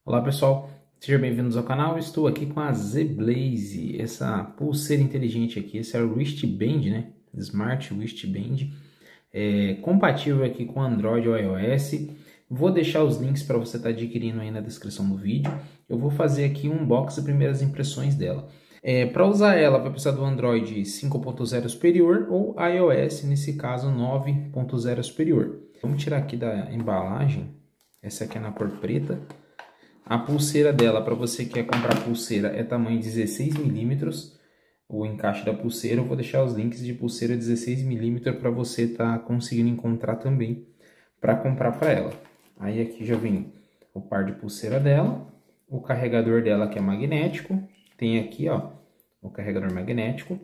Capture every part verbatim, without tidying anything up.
Olá pessoal, sejam bem-vindos ao canal. Estou aqui com a ZBlaze, essa pulseira inteligente aqui. Esse é o wristband, né? Smart wristband, é compatível aqui com Android ou iOS. Vou deixar os links para você estar tá adquirindo aí na descrição do vídeo. Eu vou fazer aqui um unboxing e primeiras impressões dela. É, para usar ela vai precisar do Android cinco ponto zero superior ou iOS, nesse caso nove ponto zero superior. Vamos tirar aqui da embalagem. Essa aqui é na cor preta. A pulseira dela, para você que quer comprar pulseira, é tamanho dezesseis milímetros. O encaixe da pulseira, eu vou deixar os links de pulseira dezesseis milímetros para você estar tá conseguindo encontrar também para comprar para ela. Aí aqui já vem o par de pulseira dela, o carregador dela que é magnético. Tem aqui, ó, o carregador magnético.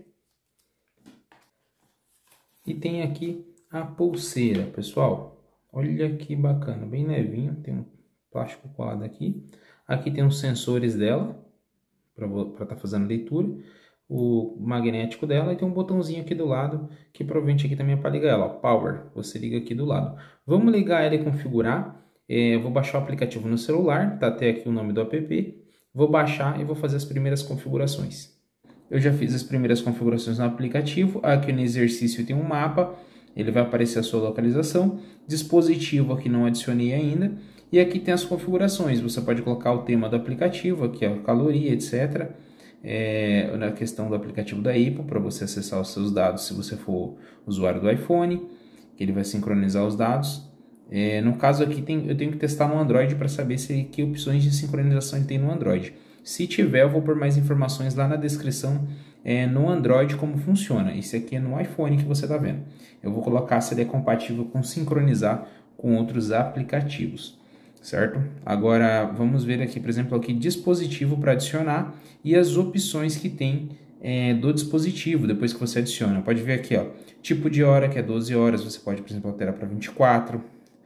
E tem aqui a pulseira, pessoal. Olha que bacana, bem levinho, tem um plástico colado aqui. Aqui tem os sensores dela, para estar tá fazendo leitura. O magnético dela e tem um botãozinho aqui do lado, que provavelmente aqui também é para ligar ela, ó, Power. Você liga aqui do lado. Vamos ligar ela e configurar. É, eu vou baixar o aplicativo no celular, tá até aqui o nome do app. Vou baixar e vou fazer as primeiras configurações. Eu já fiz as primeiras configurações no aplicativo. Aqui no exercício tem um mapa, ele vai aparecer a sua localização. Dispositivo aqui não adicionei ainda. E aqui tem as configurações, você pode colocar o tema do aplicativo, aqui ó, caloria, etcétera. É, na questão do aplicativo da Apple, para você acessar os seus dados se você for usuário do iPhone, que ele vai sincronizar os dados. É, no caso aqui tem, eu tenho que testar no Android para saber se, que opções de sincronização ele tem no Android. Se tiver, eu vou pôr mais informações lá na descrição é, no Android como funciona. Esse aqui é no iPhone que você está vendo. Eu vou colocar se ele é compatível com sincronizar com outros aplicativos. Certo? Agora vamos ver aqui, por exemplo, aqui dispositivo para adicionar e as opções que tem é, do dispositivo depois que você adiciona. Pode ver aqui, ó, tipo de hora que é doze horas, você pode, por exemplo, alterar para vinte e quatro.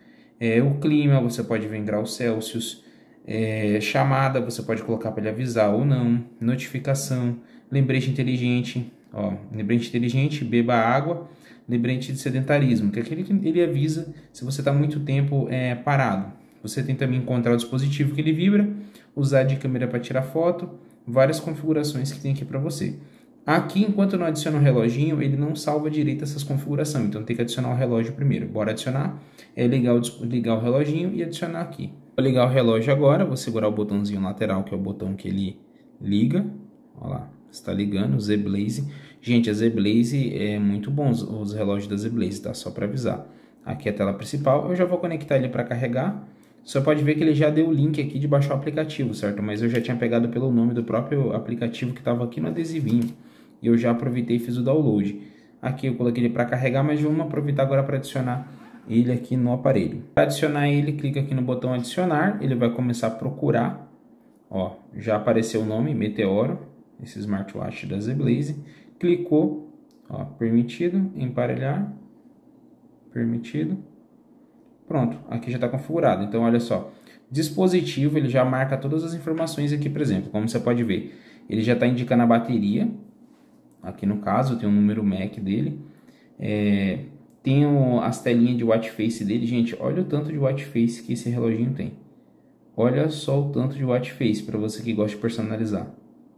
É, o clima você pode ver em graus Celsius. É, chamada você pode colocar para ele avisar ou não. Notificação, lembrete inteligente, ó, lembrete inteligente, beba água. Lembrete de sedentarismo, que é aquele que ele avisa se você está muito tempo é, parado. Você tem também encontrar o dispositivo que ele vibra, usar de câmera para tirar foto, várias configurações que tem aqui para você. Aqui, enquanto não adiciona o reloginho, ele não salva direito essas configurações, então tem que adicionar o relógio primeiro. Bora adicionar, é ligar o, ligar o reloginho e adicionar aqui. Vou ligar o relógio agora, vou segurar o botãozinho lateral, que é o botão que ele liga. Olha lá, está ligando, o ZBlaze. Gente, a ZBlaze é muito bom, os, os relógios da ZBlaze, tá? Só para avisar. Aqui é a tela principal, eu já vou conectar ele para carregar. Você pode ver que ele já deu o link aqui de baixar o aplicativo, certo? Mas eu já tinha pegado pelo nome do próprio aplicativo que estava aqui no adesivinho. E eu já aproveitei e fiz o download. Aqui eu coloquei ele para carregar, mas vamos aproveitar agora para adicionar ele aqui no aparelho. Para adicionar ele, clica aqui no botão adicionar. Ele vai começar a procurar. Ó, já apareceu o nome, Meteoro. Esse smartwatch da ZBlaze. Clicou, ó, permitido, emparelhar. Permitido. Pronto, aqui já está configurado. Então, olha só, dispositivo, ele já marca todas as informações aqui, por exemplo. Como você pode ver, ele já está indicando a bateria. Aqui no caso, tem o número M A C dele. É, tem o, as telinhas de watch face dele. Gente, olha o tanto de watch face que esse reloginho tem. Olha só o tanto de watch face para você que gosta de personalizar.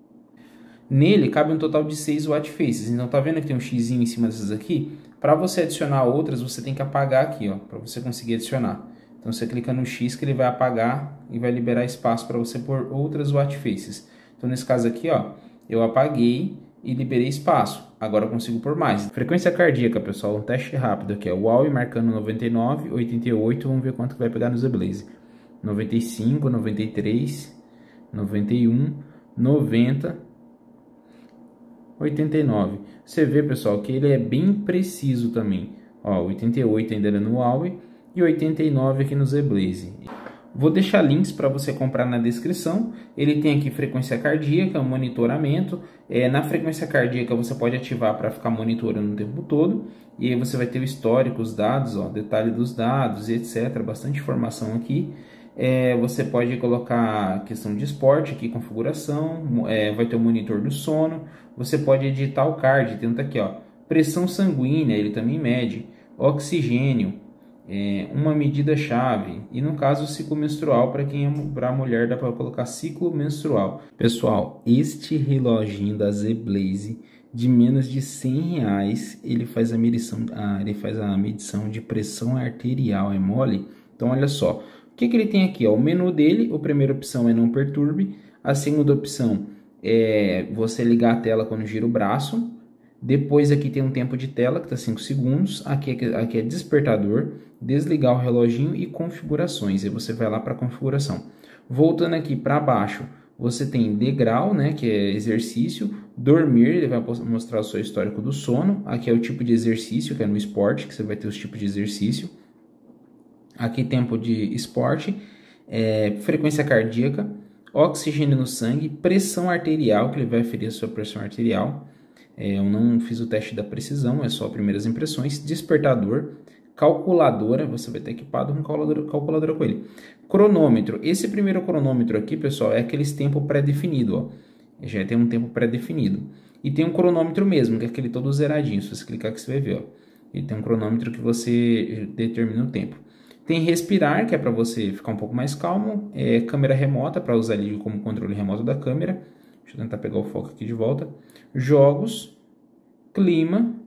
Nele cabe um total de seis watch faces. Então, tá vendo que tem um xizinho em cima dessas aqui? Para você adicionar outras, você tem que apagar aqui, ó, para você conseguir adicionar. Então, você clica no X que ele vai apagar e vai liberar espaço para você pôr outras watch faces. Então, nesse caso aqui, ó, eu apaguei e liberei espaço. Agora eu consigo pôr mais. Frequência cardíaca, pessoal, um teste rápido aqui, ó, o Huawei marcando noventa e nove, oitenta e oito, vamos ver quanto vai pegar no ZBlaze. noventa e cinco, noventa e três, noventa e um, noventa, oitenta e nove. Você vê, pessoal, que ele é bem preciso também. Ó, oitenta e oito ainda era no Huawei e oitenta e nove aqui no ZBlaze. Vou deixar links para você comprar na descrição. Ele tem aqui frequência cardíaca, monitoramento. É, na frequência cardíaca você pode ativar para ficar monitorando o tempo todo. E aí você vai ter o histórico, os dados, ó, detalhe dos dados, etcétera. Bastante informação aqui. É, você pode colocar questão de esporte aqui, configuração, é, vai ter o monitor do sono, você pode editar o card, tenta aqui, ó, pressão sanguínea, ele também mede, oxigênio, é, uma medida-chave. E no caso, o ciclo menstrual, para quem é para mulher, dá para colocar ciclo menstrual. Pessoal, este reloginho da Z-Blaze de menos de cem reais, ele faz a medição, ah, ele faz a medição de pressão arterial, é mole? Então, olha só. O que, que ele tem aqui? Ó, o menu dele, a primeira opção é não perturbe. A segunda opção é você ligar a tela quando gira o braço. Depois aqui tem um tempo de tela, que está cinco segundos. Aqui, aqui é despertador, desligar o reloginho e configurações. E você vai lá para configuração. Voltando aqui para baixo, você tem degrau, né, que é exercício. Dormir, ele vai mostrar o seu histórico do sono. Aqui é o tipo de exercício, que é no esporte, que você vai ter os tipos de exercício. Aqui tempo de esporte, é, frequência cardíaca, oxigênio no sangue, pressão arterial, que ele vai aferir a sua pressão arterial. É, eu não fiz o teste da precisão, é só primeiras impressões. Despertador, calculadora, você vai ter equipado com calculadora, calculadora com ele. Cronômetro, esse primeiro cronômetro aqui, pessoal, é aqueles tempo pré-definido, ó. Já tem um tempo pré-definido. E tem um cronômetro mesmo, que é aquele todo zeradinho, se você clicar aqui você vai ver, ó. E tem um cronômetro que você determina o tempo. Tem respirar, que é para você ficar um pouco mais calmo. É câmera remota, para usar ali como controle remoto da câmera. Deixa eu tentar pegar o foco aqui de volta. Jogos, clima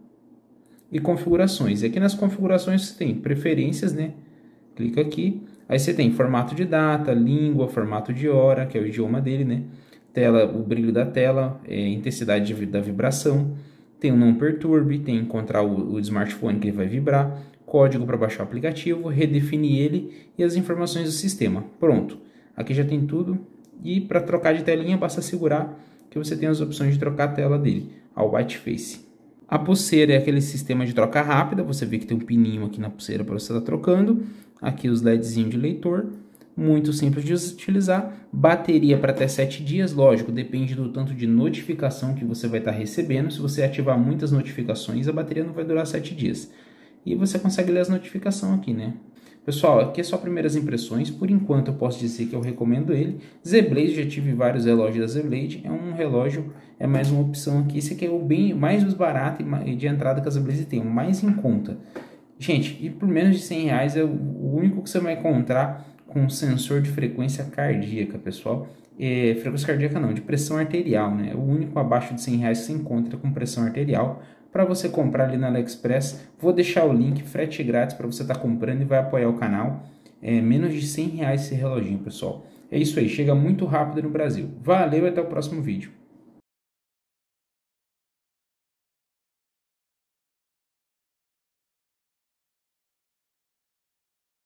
e configurações. E aqui nas configurações você tem preferências, né? Clica aqui. Aí você tem formato de data, língua, formato de hora, que é o idioma dele, né? Tela, o brilho da tela, é, intensidade da vibração. Tem o não perturbe, tem encontrar o, o smartphone que ele vai vibrar. Código para baixar o aplicativo, redefinir ele e as informações do sistema. Pronto, aqui já tem tudo. E para trocar de telinha, basta segurar que você tem as opções de trocar a tela dele, ao white face. A pulseira é aquele sistema de troca rápida, você vê que tem um pininho aqui na pulseira para você estar trocando. Aqui os LEDzinhos de leitor, muito simples de utilizar. Bateria para até sete dias, lógico, depende do tanto de notificação que você vai estar recebendo. Se você ativar muitas notificações, a bateria não vai durar sete dias. E você consegue ler as notificações aqui, né? Pessoal, aqui é só primeiras impressões. Por enquanto eu posso dizer que eu recomendo ele. Z-Blaze, já tive vários relógios da Z-Blaze. É um relógio, é mais uma opção aqui. Esse aqui é o bem mais barato e de entrada que a Z-Blaze tem, o mais em conta. Gente, e por menos de cem reais é o único que você vai encontrar com sensor de frequência cardíaca, pessoal. É, frequência cardíaca não, de pressão arterial, né? É o único abaixo de cem reais que você encontra com pressão arterial. Para você comprar ali na AliExpress, vou deixar o link, frete grátis para você estar tá comprando e vai apoiar o canal. É menos de cem reais esse reloginho, pessoal. É isso aí, chega muito rápido no Brasil. Valeu e até o próximo vídeo.